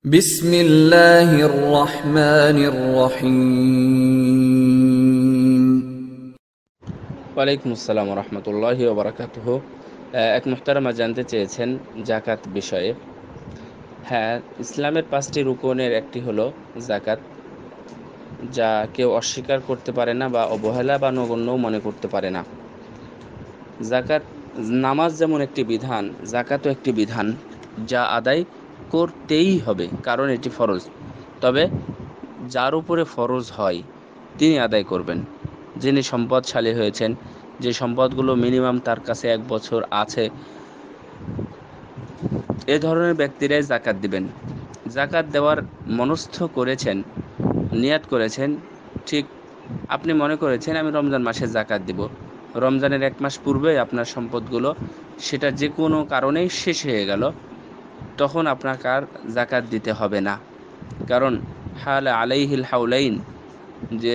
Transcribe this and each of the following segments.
بسم الله الرحمن الرحيم ওয়ালাইকুম আসসালাম রহমতুল্লাহি ওবরাকাতুহ। এক মুহতারামা জানতে চেয়েছেন জাকাত বিষয়ে। হ্যাঁ, ইসলামের 5টি রুকনের একটি হলো জাকাত, যা কেউ অস্বীকার করতে পারে না বা অবহেলা বা নগণ্যও মনে করতে পারে না। জাকাত, নামাজ যেমন একটি বিধান, জাকাতও একটি বিধান যা আদায় করতেই হবে, কারণ এটি ফরজ। তবে যার উপরে ফরজ হয় তিনি আদায় করবেন, যিনি সম্পদশালী হয়েছেন, যে সম্পদগুলো মিনিমাম তার কাছে 1 বছর আছে, এ ধরনের ব্যক্তিরাই জাকাত দিবেন। জাকাত দেওয়ার মনস্থ করেছেন, নিয়াত করেছেন, ঠিক আপনি মনে করেছেন আমি রমজান মাসে জাকাত দিব। রমজানের 1 মাস পূর্বে আপনার সম্পদগুলো সেটা যে কোনো কারণেই শেষ হয়ে গেল, তখন আপনাকে আর জাকাত দিতে হবে না। কারণ হাল আলাইহিল হাউলাইন, যে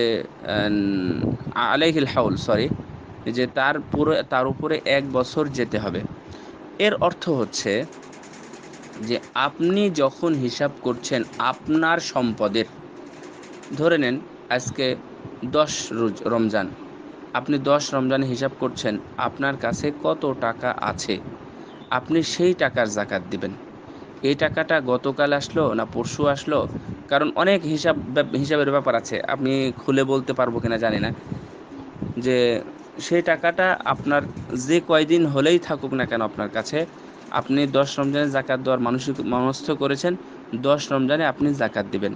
আলাইহিল হাউল সরি যে তার উপরে 1 বছর যেতে হবে। এর অর্থ হচ্ছে যে আপনি যখন হিসাব করছেন আপনার সম্পদের, ধরে নেন আজকে 10 রমজান, আপনি 10 রমজানে হিসাব করছেন আপনার কাছে কত টাকা আছে, আপনি সেই টাকার জাকাত দিবেন। এই টাকাটা গতকাল আসলো না পরশু আসলো, কারণ অনেক হিসাবের ব্যাপার আছে, আমি খুলে বলতে পারবো কিনা জানি না। যে সেই টাকাটা আপনার যে কয়দিন হলেই থাকুক না কেন আপনার কাছে, আপনি 10 রমজানে জাকাত দেওয়ার মনস্থ করেছেন, 10 রমজানে আপনি জাকাত দিবেন।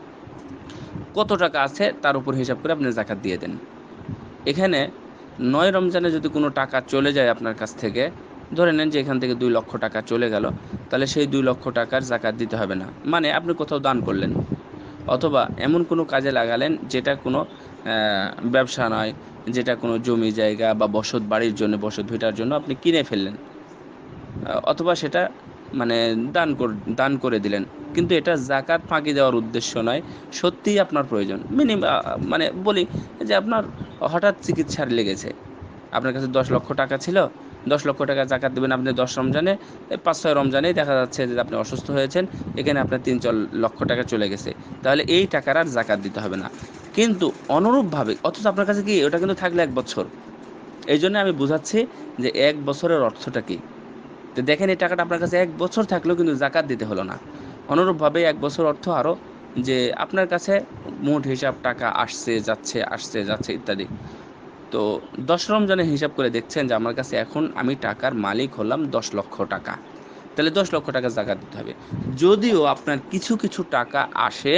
কত টাকা আছে তার উপর হিসাব করে আপনি জাকাত দিয়ে দেন। এখানে 9 রমজানে যদি কোনো টাকা চলে যায় আপনার কাছ থেকে, ধরে নেন যে এখান থেকে 2 লক্ষ টাকা চলে গেল, তাহলে সেই 2 লক্ষ টাকার জাকাত দিতে হবে না। মানে আপনি কোথাও দান করলেন, অথবা এমন কোনো কাজে লাগালেন যেটা কোনো ব্যবসা নয়, যেটা কোনো জমি জায়গা বা বসত বাড়ির জন্য, বসত ভিটার জন্য আপনি কিনে ফেললেন, অথবা সেটা মানে দান করে দিলেন, কিন্তু এটা জাকাত ফাঁকি দেওয়ার উদ্দেশ্য নয়, সত্যিই আপনার প্রয়োজন। মানে বলি যে আপনার হঠাৎ চিকিৎসার লেগেছে, আপনার কাছে 10 লক্ষ টাকা ছিল, 10 লক্ষ টাকা জাকাত দেবেন আপনি 10 রমজানে, 5-6 রমজানেই দেখা যাচ্ছে যে আপনি অসুস্থ হয়েছেন, এখানে আপনার 3-4 লক্ষ টাকা চলে গেছে, তাহলে এই টাকার আর জাকাত দিতে হবে না। কিন্তু অনুরূপভাবে, অথচ আপনার কাছে কি ওটা কিন্তু থাকলে 1 বছর, এই জন্য আমি বুঝাচ্ছি যে 1 বছরের অর্থটা কি। তো দেখেন, এই টাকাটা আপনার কাছে 1 বছর থাকলেও কিন্তু জাকাত দিতে হলো না। অনুরূপভাবে 1 বছর অর্থ আরও, যে আপনার কাছে মোট হিসাব টাকা আসছে যাচ্ছে, আসছে যাচ্ছে ইত্যাদি। তো 10 রমজানের হিসাব করে দেখছেন যে আমার কাছে এখন আমি টাকার মালিক হলাম 10 লক্ষ টাকা, তাহলে 10 লক্ষ টাকা জাকাত দিতে হবে। যদিও আপনার কিছু কিছু টাকা আসে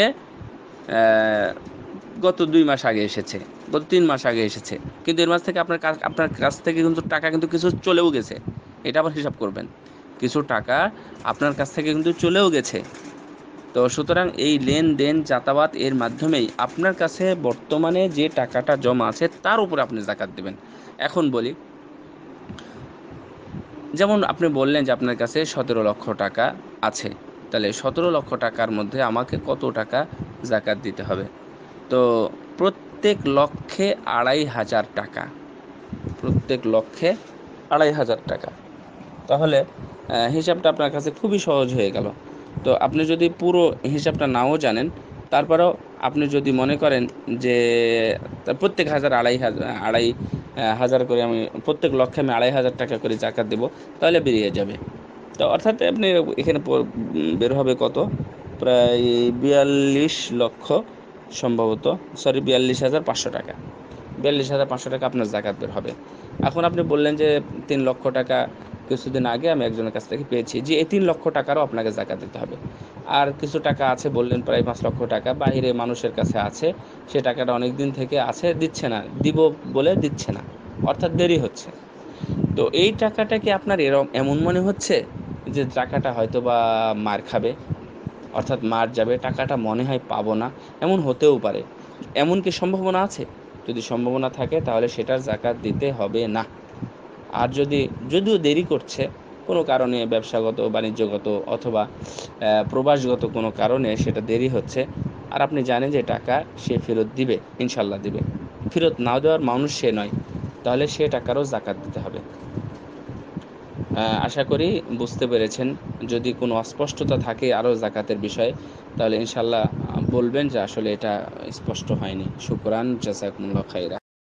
গত 2 মাস আগে এসেছে, গত 3 মাস আগে এসেছে, কিন্তু এর মাঝ থেকে আপনার কাছ থেকে কিন্তু টাকা কিন্তু কিছু চলেও গেছে, এটা আবার হিসাব করবেন। কিছু টাকা আপনার কাছ থেকে কিন্তু চলেও গেছে। তো সুতরাং এই লেনদেন যাতায়াত এর মাধ্যমেই আপনার কাছে বর্তমানে যে টাকাটা জমা আছে তার উপরে আপনি জাকাত দেবেন। এখন বলি, যেমন আপনি বললেন যে আপনার কাছে 17 লক্ষ টাকা আছে, তাহলে 17 লক্ষ টাকার মধ্যে আমাকে কত টাকা জাকাত দিতে হবে? তো প্রত্যেক লক্ষে 2500 টাকা, প্রত্যেক লক্ষে 2500 টাকা। তাহলে হিসাবটা আপনার কাছে খুবই সহজ হয়ে গেল। তো আপনি যদি পুরো হিসাবটা নাও জানেন, তারপরেও আপনি যদি মনে করেন যে প্রত্যেক হাজার করে আমি, প্রত্যেক লক্ষে আমি 2500 টাকা করে জাকাত দেব, তাহলে বেরিয়ে যাবে। তো অর্থাৎ আপনি এখানে বের হবে কত, প্রায় 42 লক্ষ, সম্ভবত, সরি 42,500 টাকা, 42,500 টাকা আপনার জাকাত বের হবে। এখন আপনি বললেন যে 3 লক্ষ টাকা কিছুদিন আগে আমি একজনের কাছ থেকে পেয়েছি, যে এই 3 লক্ষ টাকারও আপনাকে জাকাত দিতে হবে। আর কিছু টাকা আছে বললেন প্রায় 5 লক্ষ টাকা বাইরে মানুষের কাছে আছে, সে টাকাটা অনেক দিন থেকে আছে, দিচ্ছে না, দিব বলে দিচ্ছে না, অর্থাৎ দেরি হচ্ছে। তো এই টাকাটা কি আপনার এমন মনে হচ্ছে যে টাকাটা হয়তো বা মার খাবে, অর্থাৎ মার যাবে, টাকাটা মনে হয় পাবো না, এমন হতেও পারে। এমন কি সম্ভাবনা আছে? যদি সম্ভাবনা থাকে তাহলে সেটার জাকাত দিতে হবে না। আর যদিও দেরি করছে কোনো কারণে, ব্যবসাগত বাণিজ্যগত অথবা প্রবাসগত কোনো কারণে সেটা দেরি হচ্ছে, আর আপনি জানেন যে টাকা সে ফেরত দিবে, ইনশাল্লাহ দিবে, ফেরত না দেওয়ার মানুষ সে নয়, তাহলে সে টাকারও জাকাত দিতে হবে। আশা করি বুঝতে পেরেছেন। যদি কোনো অস্পষ্টতা থাকে আরও জাকাতের বিষয়ে, তাহলে ইনশাল্লাহ বলবেন যে আসলে এটা স্পষ্ট হয়নি। শুকরান, জাযাকুমুল্লাহ খাইরা।